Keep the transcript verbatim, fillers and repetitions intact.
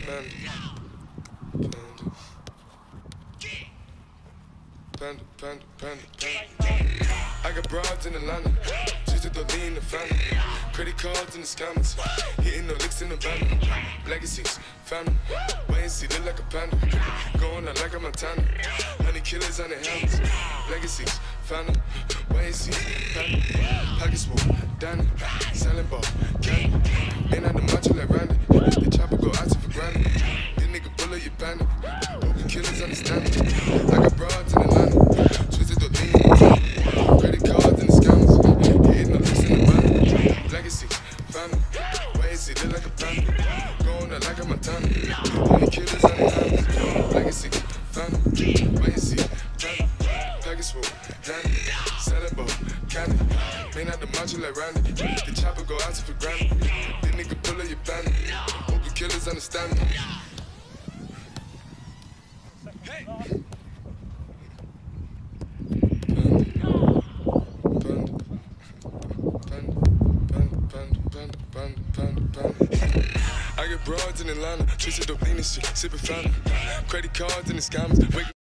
Panda, panda, panda, panda. I got broads in Atlanta, just to throw lean in the family. Credit cards in the scammers, hitting no licks in the van. Legacies, family, wait and see, look like a panda. Going out like a Montana, honey killers on their helmets. Legacies, family, wait and see, family. Pockets full, Danny, selling ball, candy. Ain't out the macho like Randy, the chopper go out to for granted. This nigga bullet, you panic, hope the killers understand it. I got broads in Atlanta, twisted the lean. Credit cards in the scammers, hitting no licks in the van. Legacies, family, wait and see, look like a panda. Going out like a Montana, honey killers on their helmets. Legacies, family, wait and see, family. Pockets full, Danny, selling ball, candy. Ain't out the macho like Randy, the chopper go out to for granted. This nigga pull up your panic, hope the killers understand me. Hey! I get broads in Atlanta, twisted up lean and shit, sipping fountain. Credit cards in the scammers.